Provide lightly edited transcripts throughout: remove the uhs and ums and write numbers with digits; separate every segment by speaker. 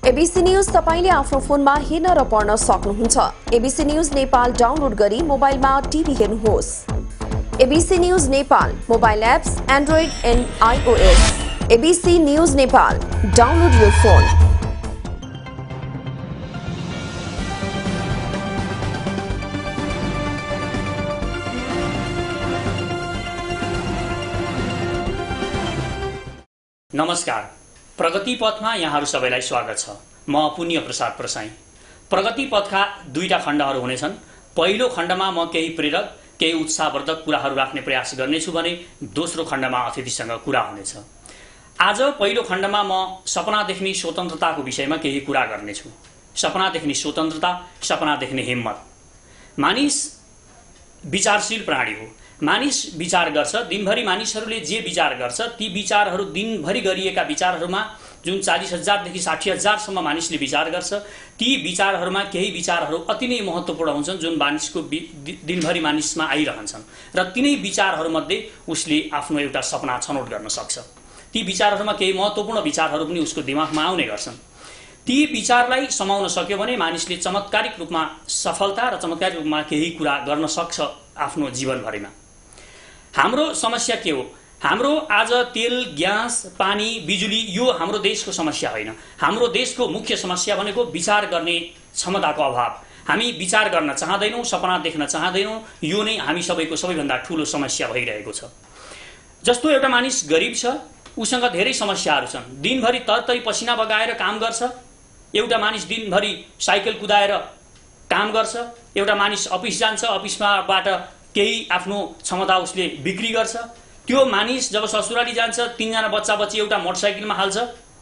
Speaker 1: ABC news तपाईले आफ्नो फोनमा हेर्न र पढ्न सक्नुहुन्छ। एबीसी न्यूज नेपाल डाउनलोड गरी मोबाइलमा टिभी हेर्नुहोस्। ABC news Nepal mobile apps android and iOS. ABC news Nepal download your phone.
Speaker 2: नमस्कार, प्रगति पथमा यहाँहरू सबैलाई स्वागत छ। म पुण्य प्रसाद प्रसाई। प्रगति पथका दुईटा खण्डहरू हुनेछन्। पहिलो खण्डमा म केही प्रेरक केही उत्साहवर्धक कुराहरू राख्ने प्रयास गर्नेछु भने दोस्रो खण्डमा अतिथिसँग कुरा हुनेछ। आज पहिलो खण्डमा म सपना देख्ने स्वतन्त्रताको विषयमा केही कुरा गर्नेछु। सपना देख्ने स्वतन्त्रता, सपना देख्ने हिम्मत। मानिस विचारशील प्राणी हो। मानिस विचार गर्छ। दिनभरि मानिसहरूले जे विचार गर्छ ती विचारहरू दिनभरि गरिएका विचारहरूमा जुन 40,000 देखि 60,000 सम्म मानिसले विचार गर्छ ती विचारहरूमा केही विचारहरू अति नै महत्त्वपूर्ण हुन्छन् जुन मानिसको दिनभरि मानिसमा आइरहन्छन् र तिनै विचारहरूमध्ये उसले आफ्नो एउटा सपना छनौट गर्न सक्छ। ती विचारहरूमा केही महत्त्वपूर्ण विचारहरू पनि उसको दिमागमा आउने गर्छन्। ती विचारलाई समाउन सक्यो भने मानिसले चमत्कारिक रूपमा सफलता र चमत्कारिक रूपमा केही कुरा गर्न सक्छ आफ्नो जीवनभरिमा। हाम्रो समस्या के हो? हाम्रो आज तेल, ग्यास, पानी, बिजुली यो हाम्रो देशको समस्या होइन। हाम्रो देशको मुख्य समस्या भनेको विचार गर्ने क्षमताको अभाव। हामी विचार गर्न चाहदैनौँ, सपना देख्न चाहदैनौँ। यो नै हामी सबैको सबैभन्दा ठूलो समस्या भइरहेको छ। जस्तो एउटा मानिस गरिब छ, उसँग धेरै समस्याहरू छन्। दिनभरि तरतरी पसिना बगाएर काम गर्छ। एउटा मानिस दिनभरि साइकल कुदाएर काम गर्छ। एउटा मानिस अफिस जान्छ, अफिसबाट केही आफ्नो क्षमता उसले बिक्री गर्छ। त्यो मानिस जब ससुराली जान्छ 3 जना बच्चा बच्ची एउटा मोटरसाइकलमा हाल्छ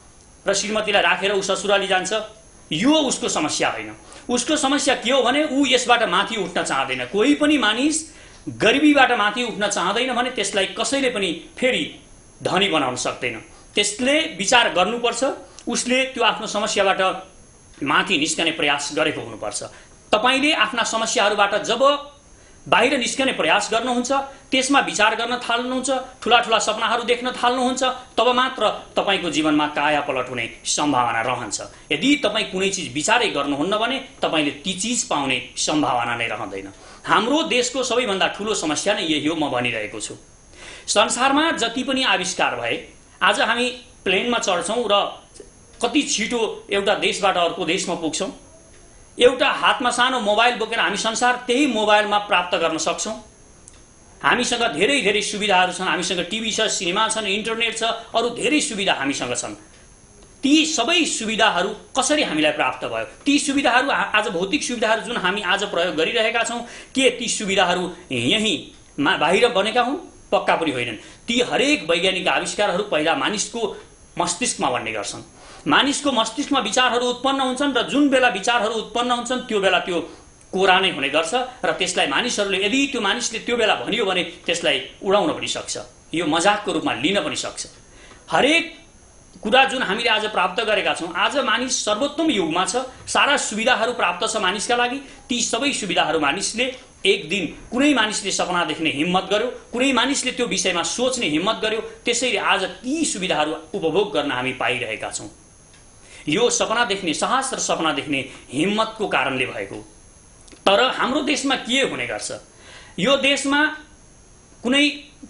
Speaker 2: र श्रीमतीलाई राखेर ऊ ससुराली जान्छ। यो उसको समस्या होइन। उसको समस्या के हो भने ऊ यसबाट माथि उठ्न चाहदैन। कोही पनि मानिस गरिबीबाट माथि उठ्न चाहदैन भने त्यसलाई कसैले पनि फेरि धनी बनाउन सक्दैन। त्यसले विचार गर्नुपर्छ। उसले त्यो आफ्नो समस्याबाट माथि निस्कने प्रयास गरेको हुनुपर्छ। तपाईले आफ्ना समस्याहरूबाट जब बाहिर निस्कने प्रयास गर्नुहुन्छ, त्यसमा विचार गर्न थाल्नुहुन्छ, ठूला ठूला सपनाहरू देख्न थाल्नुहुन्छ, तब मात्र तपाईको जीवनमा काया पलट हुने सम्भावना रहन्छ। यदि तपाई कुनै चीज विचारै गर्नुहुन्न भने तपाईले ती चीज पाउने सम्भावना नै रहँदैन। हाम्रो देशको सबैभन्दा ठूलो समस्या नै यही हो। म भनिरहेको छु, संसारमा जति पनि आविष्कार भए, आज हामी प्लेनमा चढ्छौं र कति छिटो एउटा देशबाट अर्को देशमा पुग्छौं। एउटा हातमा सानो मोबाइल बोकेर हामी संसार त्यही मोबाइलमा प्राप्त गर्न सक्छौं। हामीसँग धेरै धेरै सुविधाहरू छन्। हामीसँग टिभी छ, सिनेमा छन्, इन्टरनेट छ, अरु धेरै सुविधा हामीसँग छन्। ती सबै सुविधाहरू कसरी हामीलाई प्राप्त भयो? ती सुविधाहरू आज भौतिक सुविधाहरू जुन हामी आज प्रयोग गरिरहेका छौं, के ती सुविधाहरू यही बाहिर बनेका हुन्? पक्का पनि होइनन्। ती हरेक वैज्ञानिक आविष्कारहरू पहिला मानिसको मस्तिष्कमा बन्ने गर्छन्। मानिसको मस्तिष्कमा विचारहरू उत्पन्न हुन्छन् र जुन बेला विचारहरू उत्पन्न हुन्छन् त्यो बेला त्यो कोरा नै हुने गर्छ र त्यसलाई मानिसहरूले यदि त्यो मानिसले त्यो बेला भन्यो भने त्यसलाई उडाउन पनि सक्छ। यो मजाकको रूपमा लिन पनि सक्छ। हरेक कुरा जुन हामीले आज प्राप्त गरेका छौं, आज मानिस सर्वोत्तम युगमा छ। सारा सुविधाहरू प्राप्त छ मानिसका लागि। ती सबै सुविधाहरू मानिसले एक दिन कुनै मानिसले सपना देख्ने हिम्मत गर्यो, कुनै मानिसले त्यो विषयमा सोच्ने हिम्मत गर्यो। त्यसैले आज ती सुविधाहरू उपभोग गर्न हामी पाइरहेका छौं। यो सपना देख्ने साहस र सपना देख्ने हिम्मतको कारणले भएको। तर हाम्रो देशमा के हुने गर्छ? यो देशमा कुनै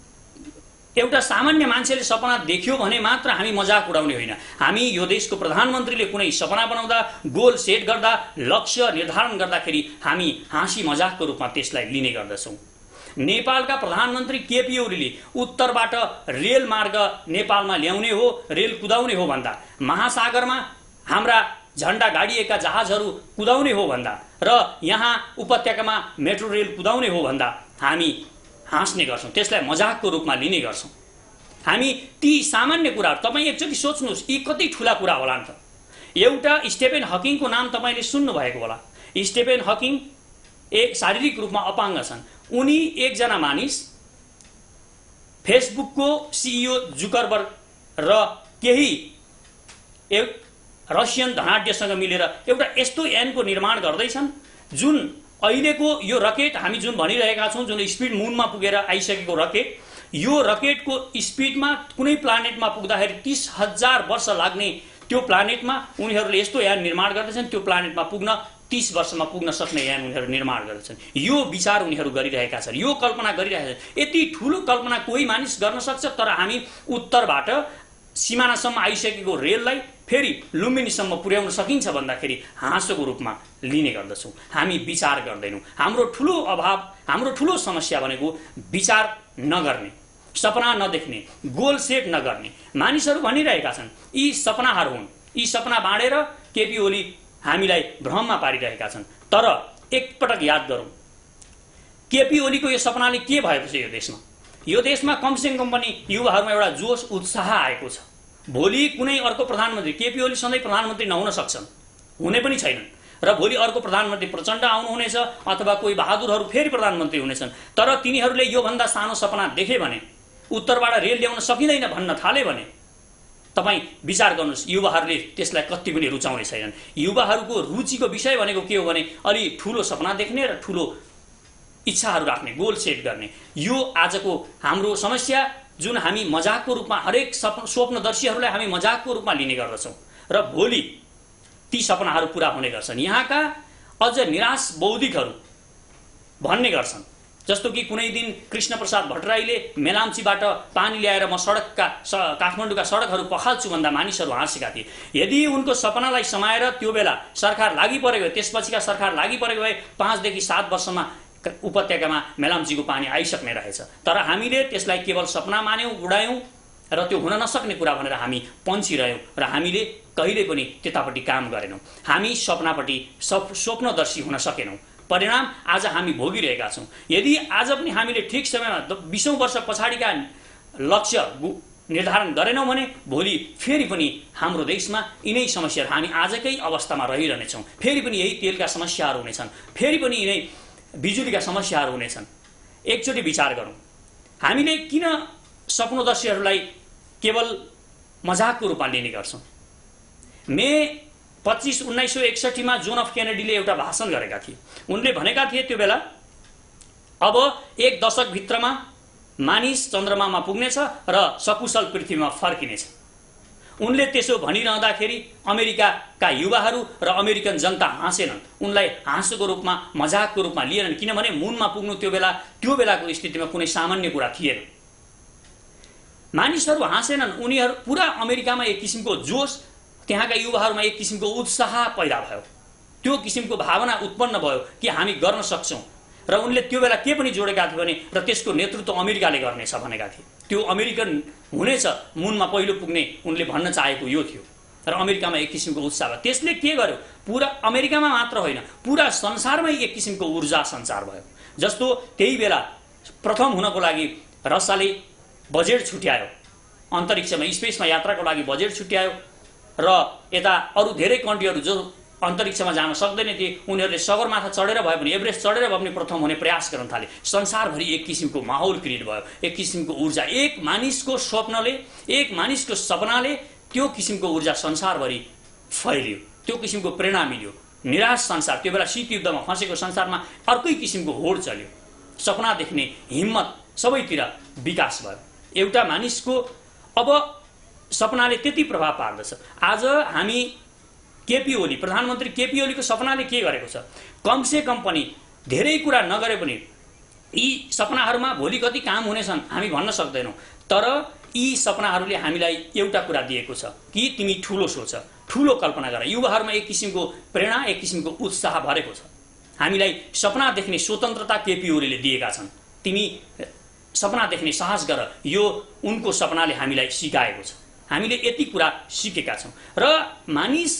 Speaker 2: एउटा सामान्य मान्छेले सपना देख्यो भने मात्र हामी मजाक उडाउने होइन। हामी यो देशको प्रधानमन्त्रीले कुनै सपना बनाउँदा, गोल सेट गर्दा, लक्ष्य निर्धारण गर्दाखेरि हामी हाँसी मजाकको रूपमा त्यसलाई लिने गर्दछौं। नेपालका प्रधानमन्त्री केपी ओलीले उत्तरबाट रेल मार्ग नेपालमा ल्याउने हो, रेल कुदाउने हो भन्दा, महासागरमा हाम्रा झण्डा गाडिएका जहाजहरू कुदाउने हो भन्दा र यहाँ उपत्यकामा मेट्रो रेल कुदाउने हो भन्दा हामी हाँस्ने गर्छौं। त्यसलाई मजाकको रूपमा लिने गर्छौं। हामी ती सामान्य कुराहरू तपाईँ एकचोटि सोच्नुहोस्, यी कति ठूला कुरा होला नि त। एउटा स्टेफेन हकिङको नाम तपाईले सुन्नु भएको होला। स्टेफेन हकिङ एक शारीरिक रूपमा अपाङ्ग छन्। उनी एकजना मानिस फेसबुकको सीईओ जुकरबर्ग र केही रसियन धनाढ्यसँग मिलेर एउटा यस्तो यानको निर्माण गर्दैछन् जुन अहिलेको यो रकेट हामी जुन भनिरहेका छौं, जुन स्पिड मुनमा पुगेर आइसकेको रकेट, यो रकेटको स्पिडमा कुनै प्लानेटमा पुग्दाखेरि 30,000 वर्ष लाग्ने त्यो प्लानेटमा उनीहरूले यस्तो यान निर्माण गर्दैछन् त्यो प्लानेटमा पुग्न 30 वर्षमा पुग्न सक्ने यान उनीहरू निर्माण गर्दैछन्। यो विचार उनीहरू गरिरहेका छन्, यो कल्पना गरिरहेका छन्। यति ठुलो कल्पना कोही मानिस गर्न सक्छ, तर हामी उत्तरबाट सिमानासम्म आइसकेको रेललाई फेरि लुम्बिनीसम्म पुर्याउन सकिन्छ भन्दाखेरि हाँसोको रूपमा लिने गर्दछौँ। हामी विचार गर्दैनौँ। हाम्रो ठुलो अभाव, हाम्रो ठुलो समस्या भनेको विचार नगर्ने, सपना नदेख्ने, गोल सेट नगर्ने। मानिसहरू भनिरहेका छन् यी सपनाहरू हुन्, यी सपना बाँडेर केपी ओली हामीलाई भ्रममा पारिरहेका छन्। तर एकपटक याद गरौँ, केपी ओलीको यो सपनाले के भएको छ? यो देशमा कमसेकम पनि युवाहरूमा एउटा जोस उत्साह आएको छ। भोलि कुनै अर्को प्रधानमन्त्री, केपी ओली सधैँ प्रधानमन्त्री नहुन सक्छन्, हुने पनि छैनन्, र भोलि अर्को प्रधानमन्त्री प्रचण्ड आउनुहुनेछ अथवा कोही बहादुरहरू फेरि प्रधानमन्त्री हुनेछन्। तर तिनीहरूले योभन्दा सानो सपना देखे भने, उत्तरबाट रेल ल्याउन सकिँदैन भन्न थाले भने तपाईँ विचार गर्नुहोस्, युवाहरूले त्यसलाई कति पनि रुचाउने छैनन्। युवाहरूको रुचिको विषय भनेको के हो भने अलि ठुलो सपना देख्ने र ठुलो इच्छाहरू राख्ने, गोल सेट गर्ने। यो आजको हाम्रो समस्या, जुन हामी मजाकको रूपमा हरेक स्वप्नदर्शीहरूलाई हामी मजाकको रूपमा लिने गर्दछौँ र भोलि ती सपनाहरू पुरा हुने गर्छन्। यहाँका अझ निराश बौद्धिकहरू भन्ने गर्छन्, जस्तो कि कुनै दिन कृष्ण प्रसाद भट्टराईले मेलाम्चीबाट पानी ल्याएर म काठमाडौँका सडकहरू पखाल्छु भन्दा मानिसहरू हाँसेका थिए। यदि उनको सपनालाई समाएर त्यो बेला सरकार लागि परेको भए, त्यसपछिका सरकार लागि परेको भए 5 देखि 7 वर्षमा उपत्यकामा मेलाम्चीको पानी आइसक्ने रहेछ। तर हामीले त्यसलाई केवल सपना मान्यौँ, उडायौँ र त्यो हुन नसक्ने कुरा भनेर हामी पन्छिरह्यौँ र हामीले कहिले पनि त्यतापट्टि काम गरेनौँ। हामी सपनापट्टि स्वप्नदर्शी हुन सकेनौँ। परिणाम आज हामी भोगिरहेका छौँ। यदि आज पनि हामीले ठिक समयमा 20औं वर्ष पछाडिका लक्ष्य निर्धारण गरेनौँ भने भोलि फेरि पनि हाम्रो देशमा यिनै समस्याहरू, हामी आजकै अवस्थामा रहिरहनेछौँ। फेरि पनि यही तेलका समस्याहरू हुनेछन्, फेरि पनि यिनै बिजुलीका समस्याहरू हुनेछन्। एकचोटि विचार गरौँ, हामीले किन स्वप्नदर्शीहरूलाई केवल मजाकको रूपमा लिने गर्छौँ? मे 25, 1961 मा जोन एफ केनेडीले एउटा भाषण गरेका थिए। उनले भनेका थिए त्यो बेला अब 1 दशकभित्रमा मानिस चन्द्रमामा पुग्नेछ र सकुशल पृथ्वीमा फर्किनेछ। उनले त्यसो भनिरहँदाखेरि अमेरिकाका युवाहरू र अमेरिकन जनता हाँसेनन्, उनलाई हाँसोको रूपमा, मजाकको रूपमा लिएनन्, किनभने मुनमा पुग्नु त्यो बेलाको स्थितिमा कुनै सामान्य कुरा थिएन। मानिसहरू हाँसेनन्, उनीहरू पुरा अमेरिकामा एक किसिमको जोस, त्यहाँका युवाहरूमा एक किसिमको उत्साह पैदा भयो, त्यो किसिमको भावना उत्पन्न भयो कि हामी गर्न सक्छौँ। र उनले त्यो बेला के पनि जोडेका थिए भने र त्यसको नेतृत्व अमेरिकाले गर्नेछ भनेका थिए। त्यो अमेरिकन हुनेछ, मुनमा पहिलो पुग्ने उनले भन्न चाहेको यो थियो। र अमेरिकामा एक किसिमको उत्साह भयो। त्यसले के गर्यो? पुरा अमेरिकामा मात्र होइन, पुरा संसारमै एक किसिमको ऊर्जा सञ्चार भयो। जस्तो त्यही बेला प्रथम हुनको लागि रसियाले बजेट छुट्यायो, अन्तरिक्षमा स्पेसमा यात्राको लागि बजेट छुट्यायो र यता अरू धेरै कन्ट्रीहरू जो अन्तरिक्षमा जान सक्दैन थिए उनीहरूले सगरमाथा चढेर भए पनि, एभरेस्ट चढेर भए पनि प्रथम हुने प्रयास गर्न थाले। संसारभरि एक किसिमको माहौल क्रिएट भयो, एक किसिमको ऊर्जा, एक मानिसको स्वप्नले, एक मानिसको सपनाले त्यो किसिमको ऊर्जा संसारभरि फैलियो, त्यो किसिमको प्रेरणा मिल्यो। निराश संसार, त्यो बेला शीत युद्धमा फँसेको संसारमा अर्कै किसिमको होड चल्यो। सपना देख्ने हिम्मत सबैतिर विकास भयो। एउटा मानिसको अब सपनाले त्यति प्रभाव पार्दछ। आज हामी केपी ओली, प्रधानमन्त्री केपी ओलीको सपनाले के गरेको छ? कमसे कम पनि धेरै कुरा नगरे पनि यी सपनाहरूमा भोलि कति काम हुनेछन् हामी भन्न सक्दैनौँ, तर यी सपनाहरूले हामीलाई एउटा कुरा दिएको छ कि तिमी ठुलो सोच, ठुलो कल्पना गर। युवाहरूमा एक किसिमको प्रेरणा, एक किसिमको उत्साह भरेको छ। हामीलाई सपना देख्ने स्वतन्त्रता केपी ओलीले दिएका छन्। तिमी सपना देख्ने साहस गर, यो उनको सपनाले हामीलाई सिकाएको छ। हामीले यति कुरा सिकेका छौँ र मानिस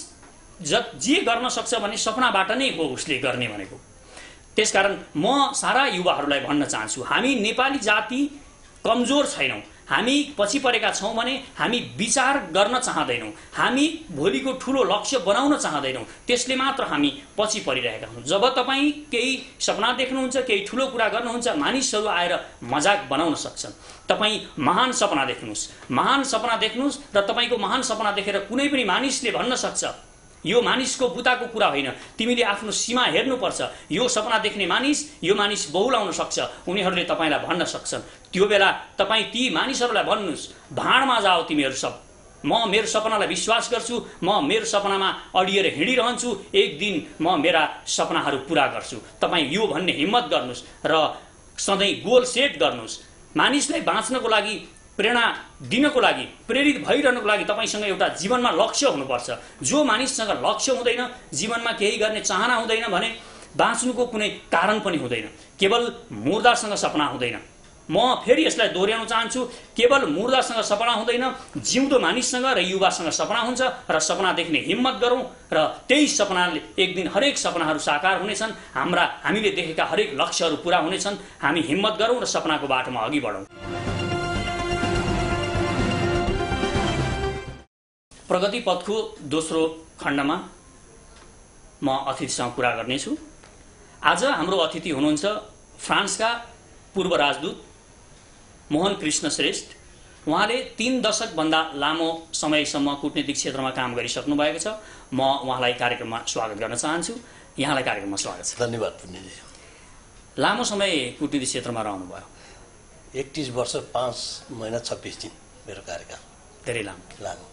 Speaker 2: जे गर्न सक्छ भने सपनाबाट नै हो उसले गर्ने भनेको। त्यसकारण म सारा युवाहरूलाई भन्न चाहन्छु, हामी नेपाली जाति कमजोर छैनौँ, हामी पछि परेका छौँ भने हामी विचार गर्न चाहँदैनौँ, हामी भोलिको ठुलो लक्ष्य बनाउन चाहँदैनौँ, त्यसले मात्र हामी पछि परिरहेका छौँ। जब तपाईँ केही सपना देख्नुहुन्छ, केही ठुलो कुरा गर्नुहुन्छ, मानिसहरू आएर मजाक बनाउन सक्छन्। तपाईँ महान सपना देख्नुहोस्, महान सपना देख्नुहोस् र तपाईँको महान सपना देखेर कुनै पनि मानिसले भन्न सक्छ यो मानिसको बुताको कुरा होइन, तिमीले आफ्नो सीमा हेर्नुपर्छ, यो सपना देख्ने मानिस, यो मानिस बहुलाउन सक्छ, उनीहरूले तपाईँलाई भन्न सक्छन्। त्यो बेला तपाईँ ती मानिसहरूलाई भन्नुहोस् भाँडमा जाओ तिमीहरू सब, म मेरो सपनालाई विश्वास गर्छु, म मेरो सपनामा अडिएर हिँडिरहन्छु, एक दिन म मेरा सपनाहरू पूरा गर्छु। तपाईँ यो भन्ने हिम्मत गर्नुहोस् र सधैँ गोल सेट गर्नुहोस्। मानिसलाई बाँच्नको लागि, प्रेरणा दिनको लागि, प्रेरित भइरहनुको लागि तपाईसँग एउटा जीवनमा लक्ष्य हुनुपर्छ। जो मानिससँग लक्ष्य हुँदैन, जीवनमा केही गर्ने चाहना हुँदैन भने बाँच्नुको कुनै कारण पनि हुँदैन। केवल मुर्दासँग सपना हुँदैन। म फेरि यसलाई दोहोऱ्याउन चाहन्छु, केवल मुर्दासँग सपना हुँदैन, जिउँदो मानिससँग र युवासँग सपना हुन्छ र सपना देख्ने हिम्मत गरौँ र त्यही सपनाले एक दिन हरेक सपनाहरू साकार हुनेछन्। हामीले देखेका हरेक लक्ष्यहरू पूरा हुनेछन्। हामी हिम्मत गरौँ र सपनाको बाटोमा अघि बढौँ। प्रगति पथको दोस्रो खण्डमा म अतिथिसँग कुरा गर्नेछु। आज हाम्रो अतिथि हुनुहुन्छ फ्रान्सका पूर्व राजदूत मोहन कृष्ण श्रेष्ठ। उहाँले 3 दशकभन्दा लामो समयसम्म कूटनीतिक क्षेत्रमा काम गरिसक्नु भएको छ। म उहाँलाई कार्यक्रममा स्वागत गर्न चाहन्छु। यहाँलाई कार्यक्रममा स्वागत छ।
Speaker 3: धन्यवाद पुण्यजी।
Speaker 2: लामो समय कूटनीतिक क्षेत्रमा रहनुभयो।
Speaker 3: 31 वर्ष 5 महिना 26 दिन मेरो कार्यकाल।
Speaker 2: धेरै लामो।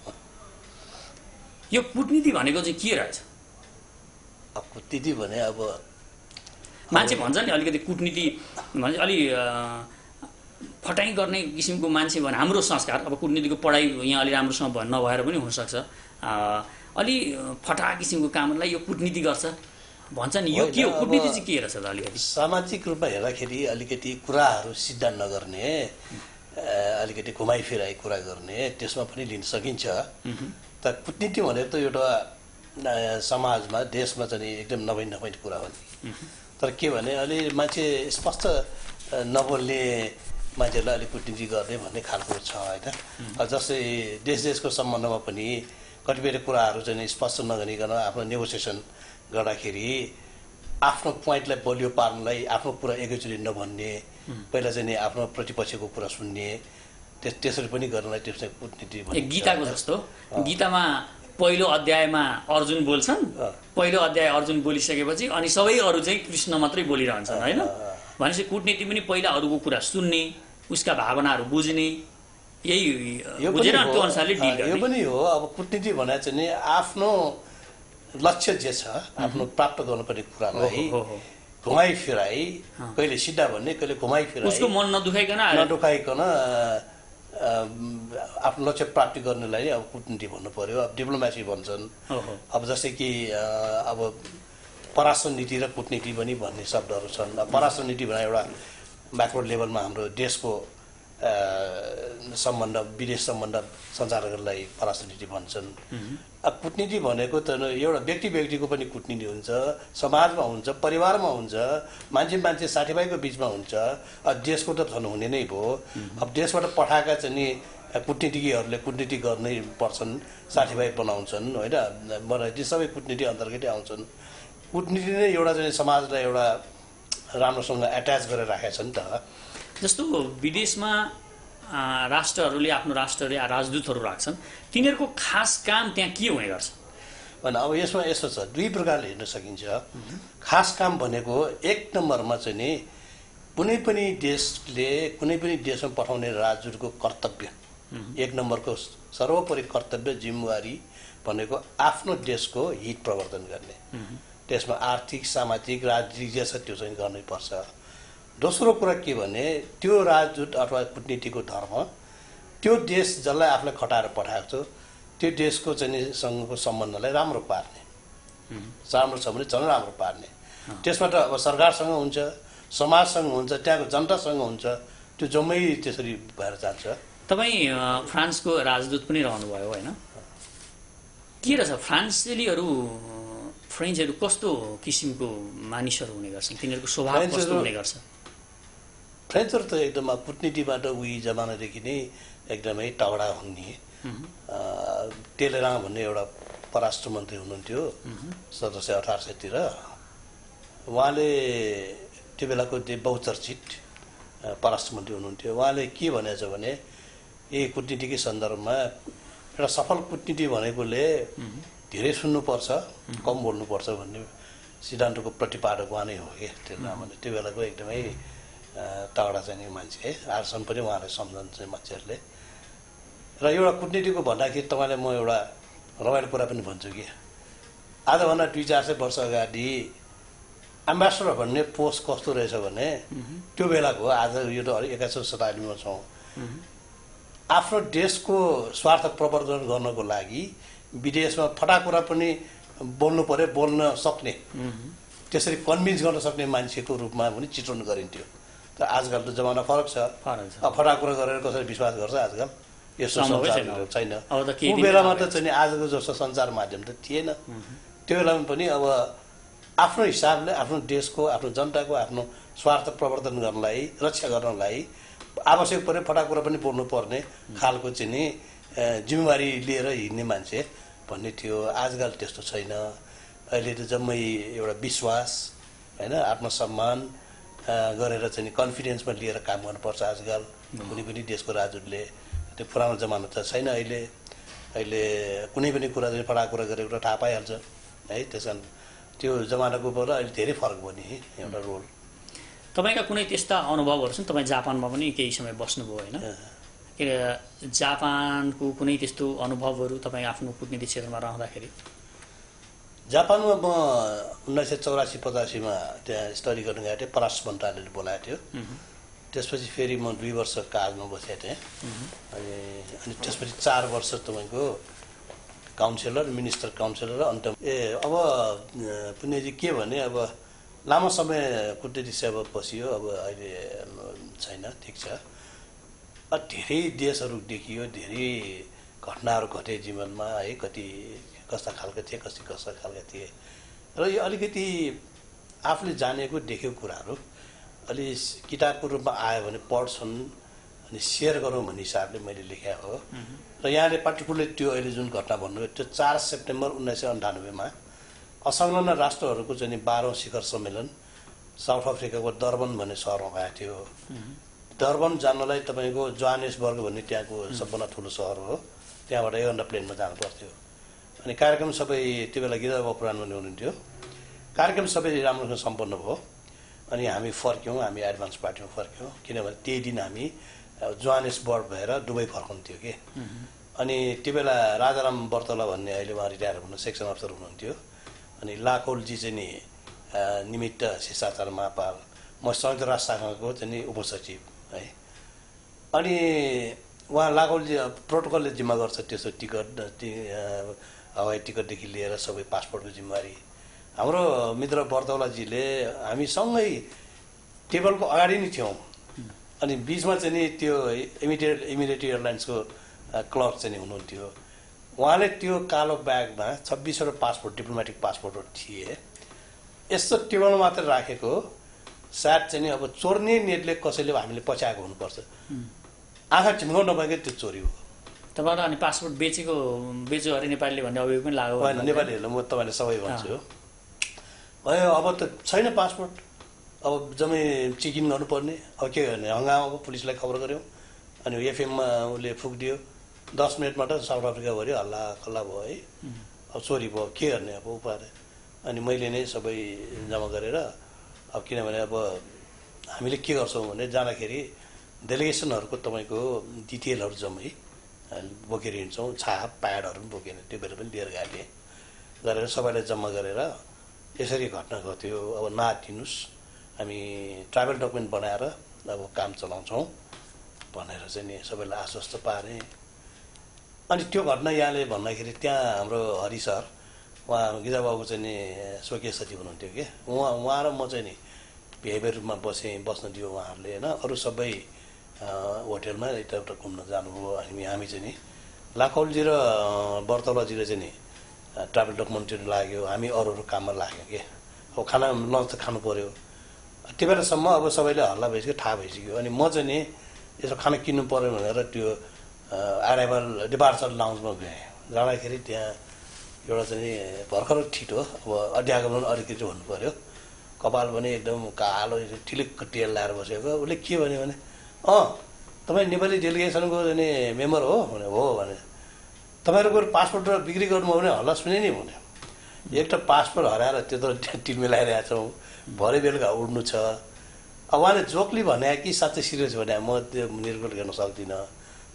Speaker 2: यो कूटनीति भनेको चाहिँ के रहेछ?
Speaker 3: अब कूटनीति भने अब
Speaker 2: मान्छे भन्छ नि अलिकति कूटनीति भने अलि फटाइ गर्ने किसिमको मान्छे भने हाम्रो संस्कार, अब कूटनीतिको पढाइ यहाँ अलि राम्रोसँग नभएर पनि हुनसक्छ, अलि फटा किसिमको कामलाई यो कूटनीति गर्छ भन्छ नि। यो के हो कूटनीति चाहिँ के रहेछ त? अलिकति
Speaker 3: सामाजिक रूपमा हेर्दाखेरि अलिकति कुराहरू सिद्धा नगर्ने, अलिकति घुमाइ फिराइ कुरा गर्ने, त्यसमा पनि लिन सकिन्छ। त कूटनीति भनेको त एउटा समाजमा देशमा चाहिँ एकदम नभई कुरा हो नि। तर के भने अलि मान्छे स्पष्ट नबोल्ने मान्छेहरूलाई अलिक कूटनीति गर्ने भन्ने खालको छ होइन। जस्तै देशको सम्बन्धमा पनि कतिपय कुराहरू चाहिँ स्पष्ट नगरिकन आफ्नो नेगोसिएसन गर्दाखेरि आफ्नो पोइन्टलाई बलियो पार्नलाई आफ्नो कुरा एकैचोटि नभन्ने, पहिला चाहिँ आफ्नो प्रतिपक्षको कुरा सुन्ने, त्यसरी पनि गर्नलाई त्यसलाई कूटनीति भन्छ।
Speaker 2: गीताको जस्तो गीतामा पहिलो अध्यायमा अर्जुन बोल्छन्, पहिलो अध्याय अर्जुन बोलिसकेपछि अनि सबै अरू चाहिँ कृष्ण मात्रै बोलिरहन्छन् होइन। भनेपछि कूटनीति पनि पहिला अरूको कुरा सुन्ने, उसका भावनाहरू बुझ्ने, यही बुझेर त्यो अनुसारले डिल गर्ने।
Speaker 3: यो पनि हो। अब कूटनीति भने चाहिँ आफ्नो लक्ष्य जे छ, आफ्नो प्राप्त गर्नुपर्ने कुरालाई घुमाइ फिराइ, कहिले सिधा भन्ने, कहिले घुमाइ फिराइ,
Speaker 2: उसको मन
Speaker 3: नदुखाइकन आफ्नो लक्ष्य प्राप्ति गर्नलाई अब कूटनीति भन्नु पर्यो। अब डिप्लोमेसी भन्छन्। अब जस्तै कि अब पराष्ट्र नीति र कूटनीति पनि भन्ने शब्दहरू छन्। पराष्ट्र नीति भने एउटा म्याक्रो लेभलमा हाम्रो देशको सम्बन्ध, विदेश सम्बन्ध सञ्चालकहरूलाई पराष्ट्र नीति भन्छन्। अब कूटनीति भनेको त एउटा व्यक्तिको पनि कूटनीति हुन्छ, समाजमा हुन्छ, परिवारमा हुन्छ, मान्छे साथीभाइको बिचमा हुन्छ। अब देशको त झन् हुने नै भयो। अब देशबाट पठाएका चाहिँ नि कूटनीतिज्ञहरूले कूटनीति गर्नै पर्छन्, साथीभाइ बनाउँछन् होइन। ती सबै कूटनीति अन्तर्गतै आउँछन्। कूटनीति नै एउटा चाहिँ समाजलाई एउटा राम्रोसँग एट्याच गरेर राखेका छ नि त।
Speaker 2: जस्तो विदेशमा राष्ट्रहरूले आफ्नो राष्ट्रले राजदूतहरू राख्छन्, तिनीहरूको खास काम त्यहाँ के हुने गर्छ
Speaker 3: भने अब यसमा यस्तो छ, दुई प्रकारले हेर्न सकिन्छ। खास काम भनेको एक नम्बरमा चाहिँ नि कुनै पनि देशले कुनै पनि देशमा पठाउने राजदूतको कर्तव्य, एक नम्बरको सर्वोपरि कर्तव्य जिम्मेवारी भनेको आफ्नो देशको हित प्रवर्तन गर्ने। त्यसमा आर्थिक, सामाजिक, राजनीतिक जे छ त्यो चाहिँ गर्नै पर्छ। दोस्रो कुरा के भने त्यो राजदूत अथवा कूटनीतिको धर्म त्यो देश जसलाई आफूलाई खटाएर पठाएको छ त्यो देशको चाहिँ सँगको सम्बन्धलाई राम्रो पार्ने, राम्रो छ भने झन् राम्रो पार्ने। त्यसमा त अब सरकारसँग हुन्छ, समाजसँग हुन्छ, त्यहाँको जनतासँग हुन्छ, त्यो जम्मै त्यसरी भएर जान्छ।
Speaker 2: तपाईँ फ्रान्सको राजदूत पनि रहनुभयो होइन? के रहेछ फ्रेन्चहरू कस्तो किसिमको मानिसहरू हुने गर्छन्? तिनीहरूको स्वभाव कस्तो हुने गर्छ?
Speaker 3: फ्रेन्चहरू त एकदम कूटनीतिबाट उही जमानादेखि नै एकदमै तगडा हुने। टेलेराँ भन्ने एउटा परराष्ट्र मन्त्री हुनुहुन्थ्यो 1700-1800 तिर। उहाँले त्यो बेलाको बहुचर्चित परराष्ट्र मन्त्री हुनुहुन्थ्यो। उहाँले के भनेछ भने यही कूटनीतिकै सन्दर्भमा एउटा सफल कूटनीति भनेकोले धेरै सुन्नुपर्छ, कम बोल्नुपर्छ भन्ने सिद्धान्तको प्रतिपादक उहाँ नै हो कि टेलेराँ भने। त्यो बेलाको एकदमै तगडा चाहिँ मान्छे, आजसम्म पनि उहाँलाई सम्झन्छ मान्छेहरूले। र एउटा कुटनीतिको भन्दाखेरि तपाईँलाई म एउटा रमाइलो कुरा पनि भन्छु कि आजभन्दा 200-400 वर्ष अगाडि एम्बेसडर भन्ने पोस्ट कस्तो रहेछ भने त्यो बेलाको आज यो त 21औं शताब्दीमा छौँ आफ्नो देशको स्वार्थ प्रवर्धन गर्नको लागि विदेशमा फटाकुरा पनि बोल्नु पर्यो बोल्न सक्ने त्यसरी कन्भिन्स गर्न सक्ने मान्छेको रूपमा पनि चित्रण गरिन्थ्यो तर आजकल त जमाना फरक छ फटाकुरा गरेर कसरी विश्वास गर्छ आजकल यस्तो संसार छैन त्यो बेलामा त चाहिँ आजको जस्तो सञ्चार माध्यम त थिएन त्यो बेलामा पनि अब आफ्नो हिसाबले आफ्नो देशको आफ्नो जनताको आफ्नो स्वार्थ प्रवर्धन गर्नलाई रक्षा गर्नलाई आवश्यक परे फटाकुरा पनि बोल्नु पर्ने खालको चाहिँ नि जिम्मेवारी लिएर हिँड्ने मान्छे भन्ने थियो आजकल त्यस्तो छैन अहिले त जम्मै एउटा विश्वास हैन आत्मसम्मान गरेर चाहिँ कन्फिडेन्समा लिएर काम गर्नुपर्छ आजकल कुनै पनि देशको राजदूतले त्यो पुरानो जमाना त छैन अहिले कुनै पनि कुरा चाहिँ फटाकुरा गरेको थाहा पाइहाल्छ है त्यसकारण त्यो जमानाको बाट अहिले धेरै फरक भयो नि एउटा रोल
Speaker 2: तपाईका कुनै त्यस्ता अनुभवहरू छन् तपाईँ जापानमा पनि केही समय बस्नुभयो हैन के जापानको कुनै त्यस्तो अनुभवहरू तपाईँ आफ्नो कूटनीतिक क्षेत्रमा रहँदाखेरि
Speaker 3: जापानमा म 1984-85 मा त्यहाँ स्टडी गर्न गएको थिएँ पराष्ट्र मन्त्रालयले बोलाएको थियो त्यसपछि फेरि म 2 वर्ष काजमा बसेको थिएँ अनि त्यसपछि 4 वर्ष तपाईँको काउन्सिलर मिनिस्टर काउन्सिलर अन्त अब पुण्यजी के भने अब लामो समय कूटनीतिक सेवा बसियो अब अहिले छैन ठिक छ धेरै देशहरू देखियो धेरै घटनाहरू घटे जीवनमा है कति कस्ता खालका थिए कस्ता खालका थिए र यो अलिकति आफूले जानेको देखेको कुराहरू अलि किताबको रूपमा आयो भने पढ्छन् अनि सेयर गरौँ भन्ने हिसाबले मैले लेखेको हो र यहाँले पार्टिकुलरली त्यो अहिले जुन घटना भन्नुभयो त्यो 4 सेप्टेम्बर 1998 मा असंलग्न राष्ट्रहरूको चाहिँ 12औं शिखर सम्मेलन साउथ अफ्रिकाको डर्बन भन्ने सहरमा भएको थियो डर्बन जानलाई तपाईको जोहानेसबर्ग भन्ने त्यहाँको सबभन्दा ठुलो सहर हो त्यहाँबाट एयरलाइन प्लेनमा जानु पर्थ्यो अनि कार्यक्रम सबै त्यो बेला गिरिजा प्रधानमन्त्री हुनुहुन्थ्यो कार्यक्रम सबै राम्रोसँग सम्पन्न भयो अनि हामी फर्क्यौँ हामी एडभान्स पार्टीमा फर्क्यौँ किनभने त्यही दिन हामी जोहानेसबर्ग भएर दुबई फर्कन्थ्यो के अनि त्यो बेला राजाराम बर्तला भन्ने अहिले उहाँ रिटायर हुनु सेक्सन अफिसर हुनुहुन्थ्यो अनि लाकोलजी चाहिँ नि निमित्त शिष्टाचार महापाल म संयुक्त राष्ट्र शाखाको चाहिँ नि उपसचिव है अनि उहाँ लाकोलजी प्रोटोकलले जिम्मा गर्छ त्यसो टिकट हवाई टिकटदेखि लिएर सबै पासपोर्टको जिम्मेवारी हाम्रो मित्र बर्तौलाजीले हामी सँगै टेबलको अगाडि नै थियौँ अनि बीचमा चाहिँ नि त्यो इमिरेट एयरलाइन्सको क्लर्क चाहिँ नि हुनुहुन्थ्यो उहाँले त्यो कालो ब्यागमा 26वटा पासपोर्ट डिप्लोमेटिक पासपोर्टहरू थिए यस्तो टेबलमा मात्र राखेको सायद चाहिँ नि अब चोर्ने नेटले कसैले हामीले पछ्याएको हुनुपर्छ आँखा झिम्काउन नपाएकै त्यो चोरी हो
Speaker 2: तपाईहरु अनि पासपोर्ट बेच्यो अरे नेपालीले भन्ने अभियोग पनि लाग्यो
Speaker 3: हैन नेपालीहरुले म तपाईलाई सबै भन्छु भयो अब त छैन पासपोर्ट अब जम्मै चेकिङ गर्नुपर्ने अब के गर्ने हंगामा अब पुलिसलाई खबर गर्यो अनि एफएममा उले फुक्दियो 10 मिनेटमा त साउथ अफ्रिका भर्यो हल्ला खल्ला भयो है अब चोरी भयो के गर्ने अब उपाय अनि मैले नै सबै जम्मा गरेर अब किनभने अब हामीले के गर्छौं भने जाँदाखेरि डेलिगेसनहरुको तपाईको डिटेलहरु जम्मै बोकेर हिँड्छौं छाप प्याडहरु पनि बोकेर त्यो बेला पनि लिएर गए गरेर सबैलाई जम्मा गरेर यसरी घटना घट्यो अब नआतिनुस् हामी ट्राभल डकुमेन्ट बनाएर अब काम चलाउँछौं भनेर चाहिँ नि सबैलाई आश्वस्त पारे अनि त्यो घटना यहाँले भन्दाखेरि त्यहाँ हाम्रो हरि सर उहाँ गिजाबाबु चाहिँ नि स्वकीय सचिव हुनुहुन्थ्यो के उहाँ र म चाहिँ नि बिहेभियर रूपमा बस्न दियो उहाँहरूले हैन अरु सबै होटलमा यताउता घुम्न जानुभयो हामी चाहिँ नि लाखौलजी र बर्तौलाजीले चाहिँ नि ट्राभल डकुमेन्टरी लाग्यो हामी अरू काममा लाग्यो के अब खाना लन्च त खानु पर्यो त्यो बेलासम्म अब सबैले हल्ला भइसक्यो थाहा भइसक्यो अनि म चाहिँ नि यसो खाना किन्नु पर्यो भनेर त्यो अराइभल डिपार्चर लाउन्जमा गएँ जाँदाखेरि त्यहाँ एउटा चाहिँ नि भर्खर ठिटो अब अध्यागमन अलिकति हुनु पर्यो कपाल पनि एकदम कालो ठिलिक्क तेल लाएर बसेको उसले के भन्यो भने तपाईँ नेपाली डेलिगेसनको चाहिँ मेम्बर हो भने हो भने तपाईँहरूको पासपोर्ट बिक्री गर्नुभयो भने हल्ला सुने नि भने एउटा पासपोर्ट हराएर त्यो त टिम मिलाइरहेको छौँ भरे बेलुका उड्नु छ अब उहाँले जोकली भने कि साँच्चै सिरियस भने म त्यो निर्भर गर्न सक्दिनँ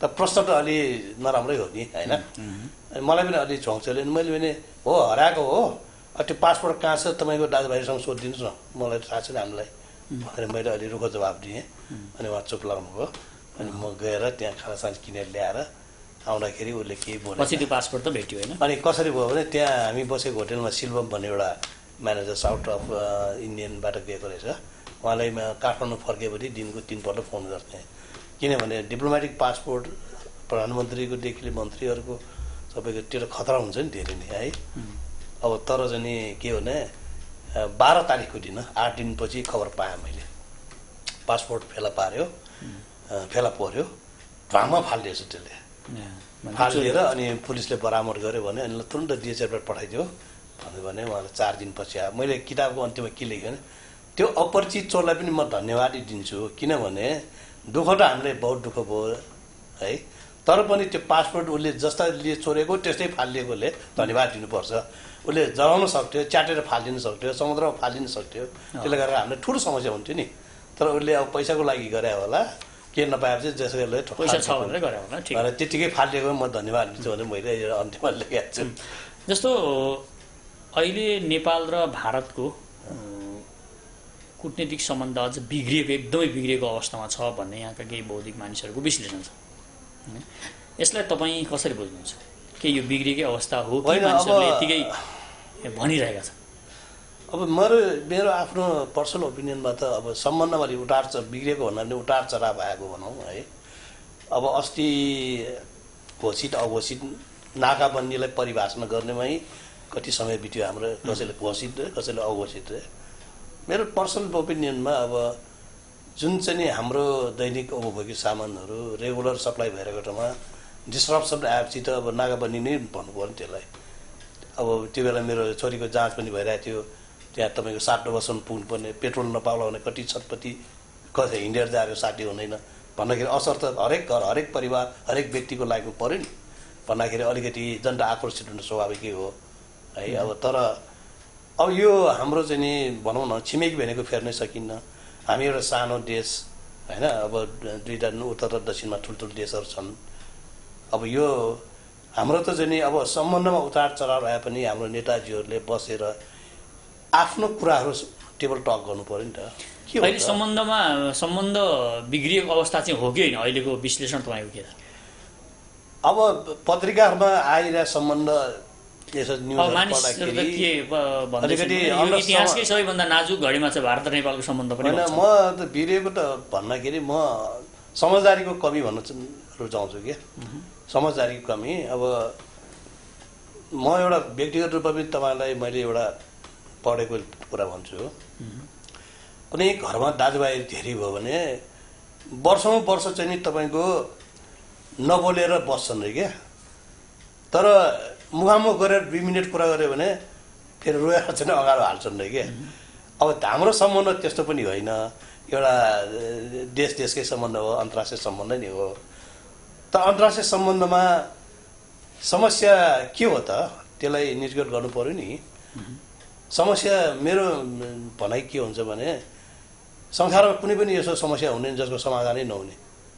Speaker 3: त प्रश्न त अलि नराम्रै हो नि होइन मलाई पनि अलि झोङ्छले मैले भने हो हराएको हो त्यो पासपोर्ट कहाँ छ तपाईँको दाजुभाइसँग सोधिदिनुहोस् न मलाई थाहा छैन हामीलाई भनेर मैले अलि रुखो जवाब दिएँ अनि उहाँ चुप लाग्नुभयो अनि म गएर त्यहाँ खानासाना किनेर ल्याएर आउँदाखेरि उसले केही बोल्यो
Speaker 2: पछि त्यो पासपोर्ट त भेट्यो होइन
Speaker 3: अनि कसरी भयो भने त्यहाँ हामी बसेको होटेलमा सिल्भम भन्ने एउटा म्यानेजर साउथ अफ इन्डियनबाट गएको रहेछ उहाँलाई काठमाडौँ फर्केपछि दिनको 3 पल्ट फोन गर्थेँ किनभने डिप्लोमेटिक पासपोर्ट प्रधानमन्त्रीको देखि मन्त्रीहरूको सबैको त्यो त खतरा हुन्छ नि धेरै नै है अब तर चाहिँ के हो भने 12 तारिकको दिन 8 दिनपछि खबर पाएँ मैले पासपोर्ट फेला पर्यो ढाङमा फालिदिएछ त्यसले फालिदिएर अनि पुलिसले बरामद गर्यो भने अनि तुरन्त डिएचएफबाट पठाइदियो भने उहाँले 4 दिनपछि आयो मैले किताबको अन्त्यमा के लेखेँ भने त्यो अपरिचित चोरलाई पनि म धन्यवाद दिन्छु किनभने दुःख त हामीलाई बहुत दुःख भयो है तर पनि त्यो पासपोर्ट उसले जस्ताले चोरेको त्यस्तै फालिदिएकोले धन्यवाद दिनुपर्छ उसले जलाउन सक्थ्यो च्याटेर फालिदिन सक्थ्यो समुद्रमा फालिदिन सक्थ्यो त्यसले गर्दा हामीलाई ठुलो समस्या हुन्थ्यो नि तर उसले अब पैसाको लागि गरे होला के नपाएपछि जसले
Speaker 2: पैसा छ भनेर गरे होला ठीक
Speaker 3: है त्यतिकै फालिदिएको म धन्यवाद दिन्छु भने मैले अन्तिममा लेखेको छु
Speaker 2: जस्तो अहिले नेपाल र भारतको कूटनीतिक सम्बन्ध अझ बिग्रिएको एकदमै बिग्रिएको अवस्थामा छ भन्ने यहाँका केही बौद्धिक मानिसहरूको विश्लेषण छ यसलाई तपाईँ कसरी बुझ्नुहुन्छ के यो बिग्रिएकै अवस्था हो कि मानिसहरूले यतिकै भनिरहेका छन्
Speaker 3: अब मेरो आफ्नो पर्सनल ओपिनियनमा त अब सम्बन्धमा बिग्रिएको भन्दा पनि उतार चढाव आएको भनौँ है अब अस्ति घोषित अघोषित नाकाबन्दीलाई परिभाषा गर्नेमै कति समय बित्यो हाम्रो कसैले घोषित कसैले अघोषित मेरो पर्सनल ओपिनियनमा अब जुन चाहिँ हाम्रो दैनिक उपभोग्य सामानहरू रेगुलर सप्लाई भइरहेको ठाउँमा डिस्ट्रप्सन आएपछि त अब नाकाबन्दी नै भन्नु पर्यो त्यसलाई अब त्यो बेला मेरो छोरीको जाँच पनि भइरहेको थियो त्यहाँ तपाईँको 7 वर्षसम्म पुग्नुपर्ने पेट्रोल नपाउला भने कति छटपट्टि कसै हिँडेर जाएको साथी हुँदैन भन्दाखेरि असर त हरेक घर हरेक परिवार हरेक व्यक्तिको लागि पऱ्यो नि भन्दाखेरि अलिकति जनता आकर्षित हुनु स्वाभाविकै हो है अब तर अब यो हाम्रो चाहिँ नि भनौँ न छिमेकी भनेको फेर्नै सकिन्न हामी एउटा सानो देश होइन अब दुईवटा उत्तर र दक्षिणमा ठुल्ठुलो देशहरू छन् अब यो हाम्रो त चाहिँ नि अब सम्बन्धमा उतार चढाव आए पनि हाम्रो नेताजीहरूले बसेर आफ्नो कुराहरू टेबल टक गर्नु पर्यो नि त
Speaker 2: के हो अहिले सम्बन्ध बिग्रिएको अवस्था चाहिँ हो कि होइन अहिलेको विश्लेषण तपाईँको के छ
Speaker 3: अब पत्रिकाहरूमा आइरहेको सम्बन्ध यसो न्युज
Speaker 2: इतिहासकै सबैभन्दा नाजुक घडीमा चाहिँ भारत र नेपालको सम्बन्ध पनि
Speaker 3: होइन म त बिग्रिएको त भन्दाखेरि म समझदारीको कमी भन्न रुचाउँछु कि समझदारीको कमी अब म एउटा व्यक्तिगत रूपमा पनि तपाईँलाई मैले एउटा पढेको कुरा भन्छु कुनै घरमा दाजुभाइ धेरै भयो भने वर्षौँ वर्ष चाहिँ नि तपाईँको नबोलेर बस्छन् रे क्या तर मुखामुख गरेर 2 मिनट कुरा गऱ्यो भने फेरि रोएर चाहिँ अगाडि हाल्छन् रे क्या अब हाम्रो सम्बन्ध त्यस्तो पनि होइन एउटा देशकै सम्बन्ध हो अन्तर्राष्ट्रिय सम्बन्ध नै हो त अन्तर्राष्ट्रिय सम्बन्धमा समस्या के हो त त्यसलाई निर्गत गर्नु पर्यो नि समस्या मेरो भनाइ के हुन्छ भने संसारमा कुनै पनि यसो समस्या हुँदैन जसको समाधानै नहुने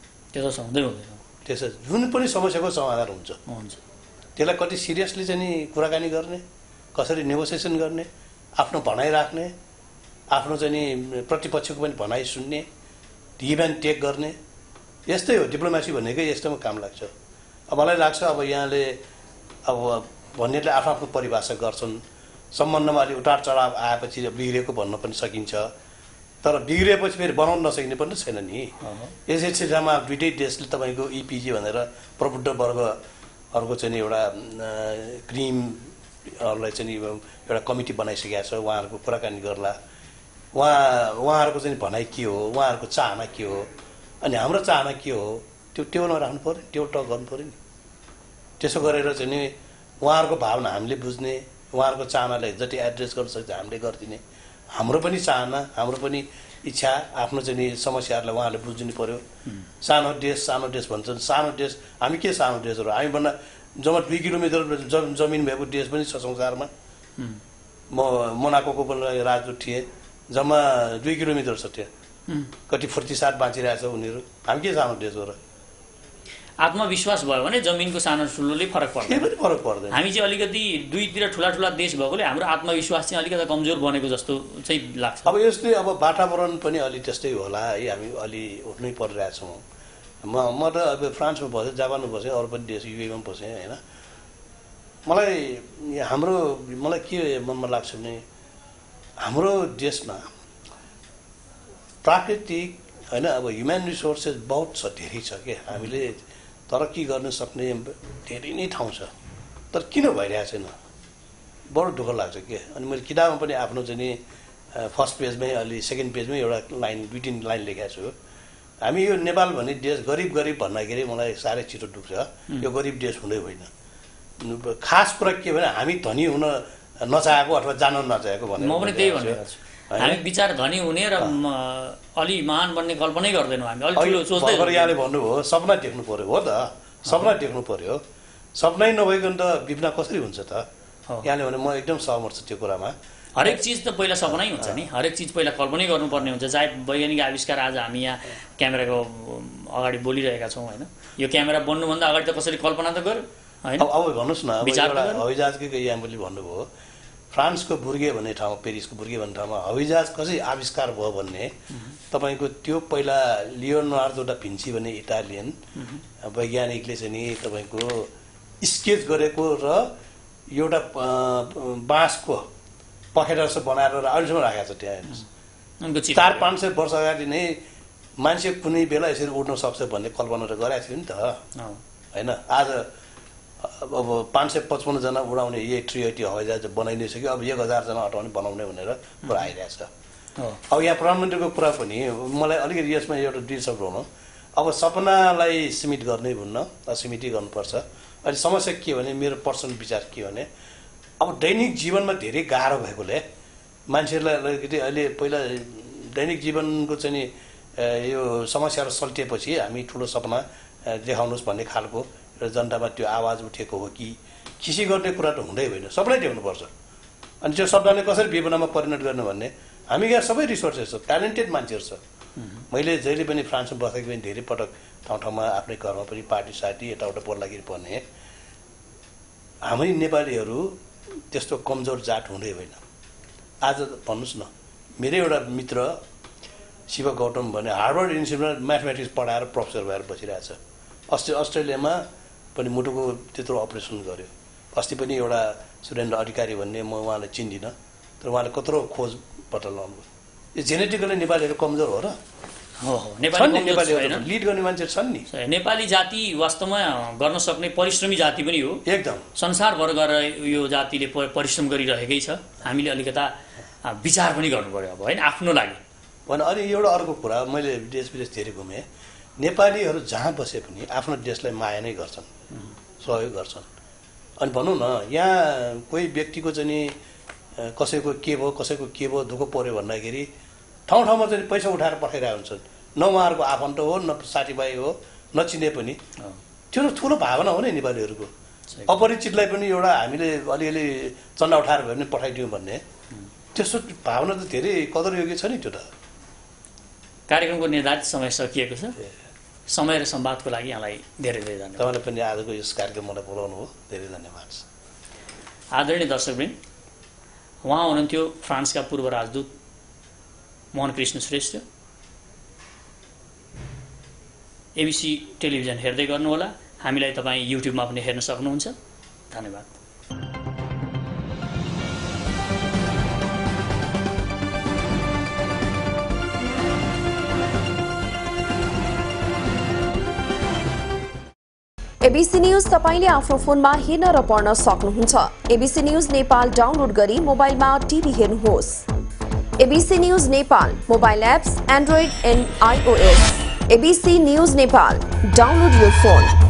Speaker 3: त्यसो जुन पनि समस्याको समाधान हुन्छ त्यसलाई कति सिरियसली चाहिँ नि कुराकानी गर्ने कसरी नेगोसिएसन गर्ने आफ्नो भनाइ राख्ने आफ्नो चाहिँ नि प्रतिपक्षको पनि भनाइ सुन्ने गिभ एन्ड टेक गर्ने यस्तै हो डिप्लोमेसी भनेकै यस्तोमा काम लाग्छ अब मलाई लाग्छ अब यहाँले अब भन्नेले आफ्नो आफ्नो परिभाषा गर्छन् सम्बन्धमा अलि उतार चढाव आएपछि बिग्रेको भन्न पनि सकिन्छ तर बिग्रिएपछि फेरि बनाउन नसकिने पनि छैन नि यसै क्षेत्रमा दुईटै देशले तपाईँको इपिजी भनेर प्रबुद्ध वर्गहरूको चाहिँ नि एउटा क्रिमहरूलाई चाहिँ एउटा कमिटी बनाइसकेको छ उहाँहरूको कुराकानी गर्ला उहाँहरूको चाहिँ भनाइ के हो उहाँहरूको चाहना के हो अनि हाम्रो चाहना के हो त्यो टेबलमा राख्नु पऱ्यो टेबल टक गर्नु पऱ्यो नि त्यसो गरेर चाहिँ नि उहाँहरूको भावना हामीले बुझ्ने उहाँहरूको चाहनालाई जति एड्रेस गर्न सक्छ हामीले गरिदिने हाम्रो पनि चाहना हाम्रो पनि इच्छा आफ्नो चाहिँ नि समस्याहरूलाई उहाँहरूले बुझ्नु पऱ्यो सानो देश भन्छन् सानो देश हामी के सानो देशहरू हामीभन्दा जम्मा 2 किलोमिटर जमिन भएको देश पनि छ संसारमा म मोनाकोको पनि राजदूत थिएँ जम्मा 2 किलोमिटर छ त्यहाँ कति फुर्तिसाथ बाँचिरहेछ उनीहरू हामी के सानो देश हो र
Speaker 2: आत्मविश्वास भयो भने जमिनको सानो ठुलोले फरक पर्दैन।
Speaker 3: केही पनि फरक पर्दैन।
Speaker 2: हामी चाहिँ अलिकति दुईतिर ठुला देश भएकोले हाम्रो आत्मविश्वास चाहिँ अलिकति कमजोर बनेको जस्तो चाहिँ लाग्छ।
Speaker 3: अब यस्तै अब वातावरण पनि अलि त्यस्तै होला है, हामी अलि उठ्नै परिरहेछौँ। म त अब फ्रान्समा बसेँ, जापानमा बसेँ, अरू पनि देश युएमा बसेँ होइन। मलाई के मनमा लाग्छ भने हाम्रो देशमा प्राकृतिक होइन अब ह्युमन रिसोर्सेस बहुत छ, धेरै छ के, हामीले तरक्की गर्न सक्ने धेरै नै ठाउँ छ, तर किन भइरहेको छैन बडो दुःख लाग्छ के। अनि मैले किताबमा पनि आफ्नो चाहिँ नि फर्स्ट पेजमै अलि सेकेन्ड पेजमै एउटा लाइन 2-3 लाइन लेखेको छु। हामी यो नेपाल भन्ने देश गरिब भन्दाखेरि मलाई साह्रै छिटो दुख्छ। यो गरिब देश हुँदै होइन। खास कुरा के भने हामी धनी हुन नचाहेको अथवा जान नचाहेको भनेर
Speaker 2: म पनि त्यही भनेको छु। हामी विचार धनी हुने र अलि महान बन्ने कल्पनै गर्दैनौँ। हामी अलि ठुलो सोच्दै
Speaker 3: यहाँले भन्नुभयो सपना देख्नु पर्यो। हो त, सपना देख्नु पर्यो। सपनै नभइकन त विपना कसरी हुन्छ त? यहाँले भने म एकदम सहमत छु त्यो कुरामा।
Speaker 2: हरेक चिज त पहिला सपनै हुन्छ नि, हरेक चिज पहिला कल्पनै गर्नुपर्ने हुन्छ। चाहे वैज्ञानिक आविष्कार आज हामी यहाँ क्यामेराको अगाडि बोलिरहेका छौँ होइन, यो क्यामेरा बन्नुभन्दा अगाडि त कसरी कल्पना त गर्यो होइन।
Speaker 3: अब भन्नुहोस् न, अब एउटा हवाईजहाजकै यहाँ मैले भन्नुभयो फ्रान्सको बुर्गे भन्ने ठाउँ, पेरिसको बुर्गे भन्ने ठाउँमा हवाईजहाज कसरी आविष्कार भयो भन्ने तपाईँको त्यो पहिला लियोनार्दो डा भिन्ची भन्ने इटालियन वैज्ञानिकले चाहिँ नि तपाईँको स्केच गरेको र एउटा बाँसको पखेटा जस्तो बनाएर अहिलेसम्म राखेको छ त्यहाँ। 400-500 वर्ष अगाडि नै मान्छे कुनै बेला यसरी उड्न सक्छ भन्ने कल्पना त गरेको थियो नि त होइन। आज अब 555 जना उडाउने A380 हवाईजहाज बनाइ नै सक्यो। अब 1000 जना अटाउने बनाउने भनेर कुरा आइरहेछ। अब यहाँ प्रधानमन्त्रीको कुरा पनि मलाई अलिकति यसमा एउटा डिस्टर्ब हुनु। अब सपनालाई सीमित गर्नै भन्न, असीमितै गर्नुपर्छ। अहिले समस्या के भने मेरो पर्सनल विचार के भने अब दैनिक जीवनमा धेरै गाह्रो भएकोले मान्छेहरूलाई अलिकति अहिले पहिला दैनिक जीवनको चाहिँ नि यो समस्याहरू सल्टिएपछि हामी ठुलो सपना देखाउनुहोस् भन्ने खालको र जनतामा त्यो आवाज उठेको हो कि खिसी गर्ने कुरा त हुँदै होइन, सबैलाई देख्नुपर्छ। अनि त्यो शब्दले कसरी विपनामा परिणत गर्ने भन्ने, हामी यहाँ सबै रिसोर्सेस छ, ट्यालेन्टेड मान्छेहरू छ। मैले जहिले पनि फ्रान्समा बसेको पनि धेरै पटक ठाउँमा आफ्नै घरमा पनि पार्टी सार्टी यताउता बोल्दाखेरि पर्ने हामी नेपालीहरू त्यस्तो कमजोर जात हुँदै होइन। आज भन्नुहोस् न, मेरो एउटा मित्र शिव गौतम भने हार्वर्ड युनिभर्सिटीमा म्याथमेटिक्स पढाएर प्रोफेसर भएर बसिरहेछ। अस्ट्रेलियामा पनि मुटुको त्यत्रो अपरेसन गर्यो। अस्ति पनि एउटा सुरेन्द्र अधिकारी भन्ने, म उहाँलाई चिन्दिनँ, तर उहाँले कत्रो खोज पत्ता लगाउनु भयो। यो जेनेटिकली नेपालीहरू कमजोर हो र? नेपालीहरू लिड गर्ने मान्छे छन् नि।
Speaker 2: नेपाली जाति वास्तवमा गर्न सक्ने परिश्रमी जाति पनि हो
Speaker 3: एकदम।
Speaker 2: संसारभर गएर यो जातिले परिश्रम गरिरहेकै छ। हामीले अलिकता विचार पनि गर्नु पर्यो अब होइन, आफ्नो लागि
Speaker 3: भने। अनि एउटा अर्को कुरा, मैले देश विदेश धेरै घुमेँ, नेपालीहरू जहाँ बसे पनि आफ्नो देशलाई माया नै गर्छन्, सहयोग गर्छन्। अनि भनौँ न, यहाँ कोही व्यक्तिको चाहिँ नि कसैको के भयो दुःख पऱ्यो भन्दाखेरि ठाउँमा चाहिँ पैसा उठाएर पठाइरहेको हुन्छन्। न उहाँहरूको आफन्त हो, न साथीभाइ हो, नचिने पनि। त्यो ठुलो भावना हो नि नेपालीहरूको। अपरिचितलाई पनि एउटा हामीले अलिअलि चन्दा उठाएर भए पनि पठाइदिउँ भन्ने त्यस्तो भावना त धेरै कदरयोग्य छ नि। त्यो त
Speaker 2: कार्यक्रमको निर्धारित समय सकिएको छ। समय र संवादको लागि यहाँलाई धेरै धेरै धन्यवाद।
Speaker 3: तपाईँले पनि आजको यस कार्यक्रम मलाई बोलाउनु हो, धेरै धन्यवाद।
Speaker 2: आदरणीय दर्शकवृन्द, उहाँ हुनुहुन्थ्यो फ्रान्सका पूर्व राजदूत मोहन कृष्ण श्रेष्ठ। एबिसी टेलिभिजन हेर्दै गर्नुहोला। हामीलाई तपाईँ युट्युबमा पनि हेर्न सक्नुहुन्छ। धन्यवाद।
Speaker 1: एबीसी न्यूज तपाईले आफ्नो फोनमा हेर्न र पढ्न सक्नुहुन्छ। एबीसी न्यूज नेपाल डाउनलोड गरी मोबाइलमा टिभी हेर्नुहोस्। ABC news Nepal mobile apps android and iOS। ABC news Nepal download your phone.